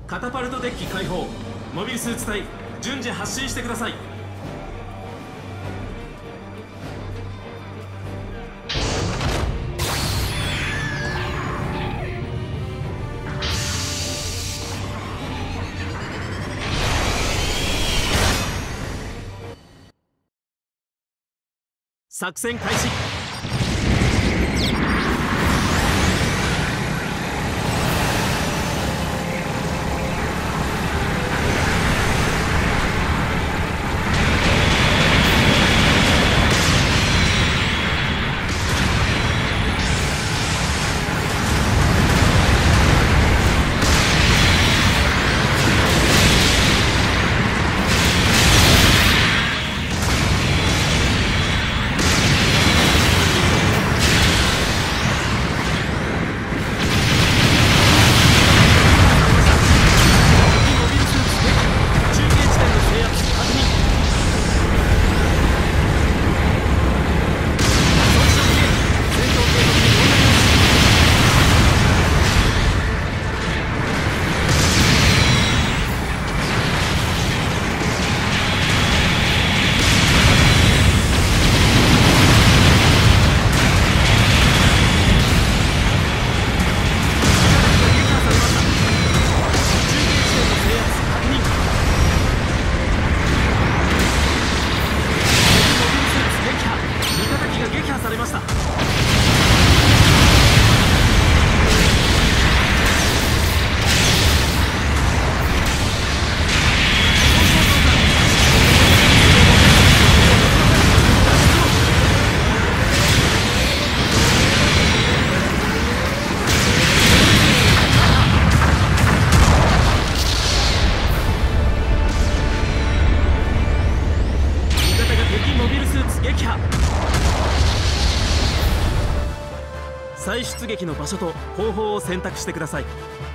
カタパルトデッキ開放。モビルスーツ隊順次発進してください。作戦開始。再出撃の場所と方法を選択してください。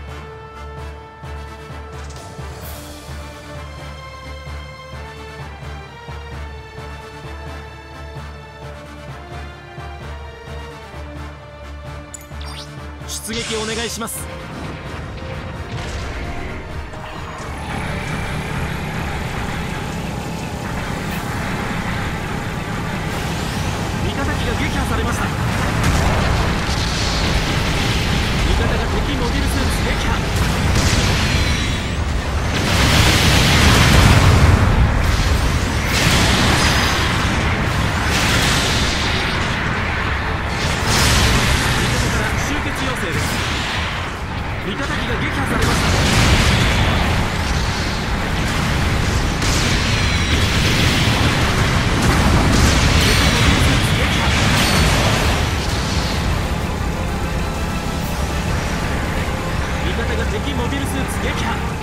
出撃お願いします。味方機が撃破されました。味方が敵モビルスーツ撃破。味方機が撃破されました。味方が敵モビルスーツ撃破。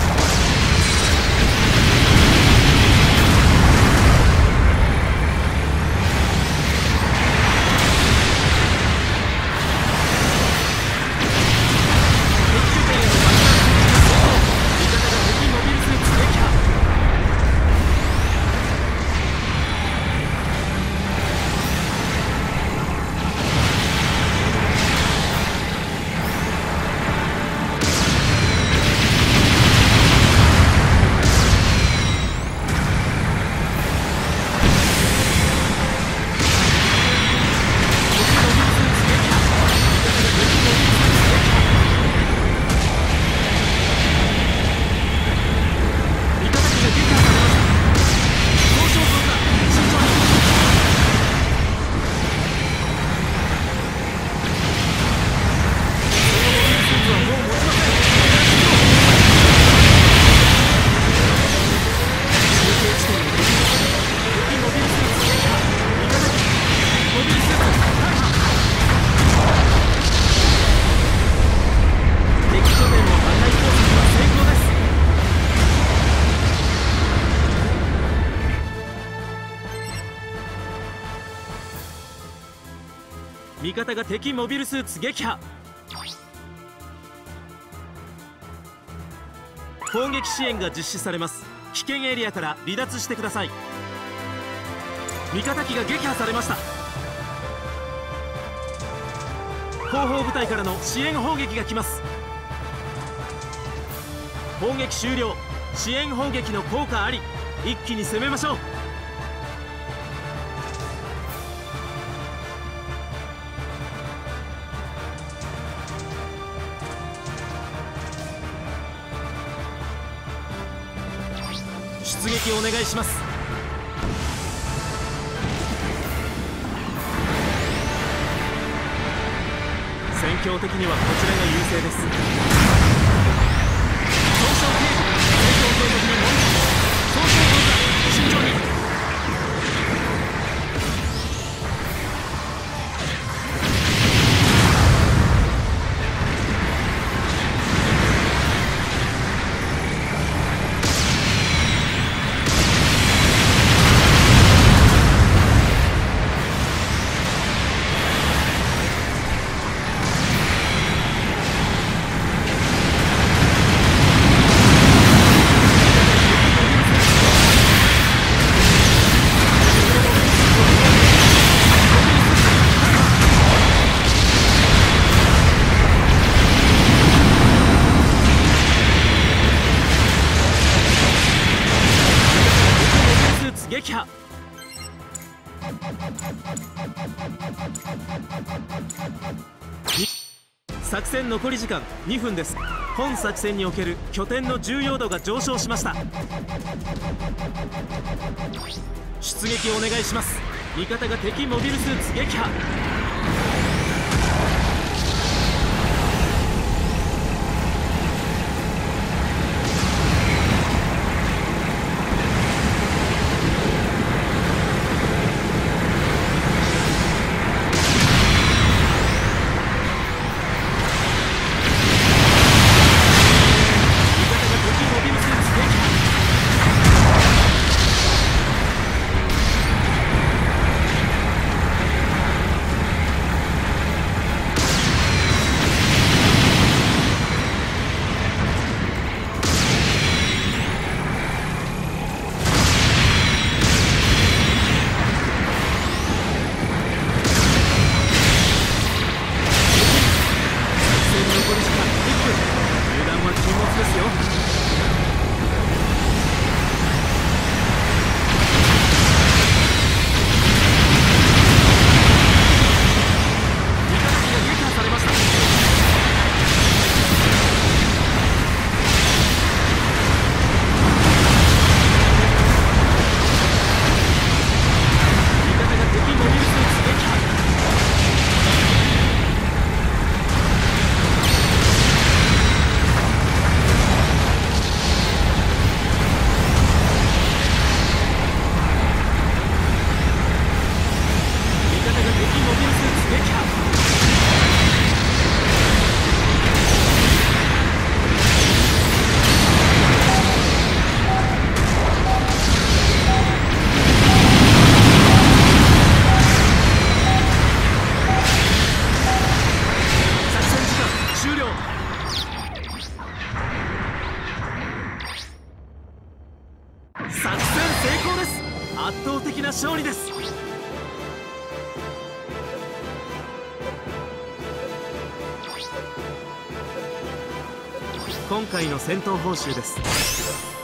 味方が敵モビルスーツ撃破。攻撃支援が実施されます。危険エリアから離脱してください。味方機が撃破されました。後方部隊からの支援砲撃が来ます。 砲撃終了。支援砲撃の効果あり。一気に攻めましょう。出撃お願いします。戦況的にはこちらが優勢です。損傷警備、戦況計画に問題。損傷動作、慎重に。撃破。作戦残り時間2分です。本作戦における拠点の重要度が上昇しました。出撃お願いします。味方が敵モビルスーツ撃破。作戦成功です。圧倒的な勝利です。今回の戦闘報酬です。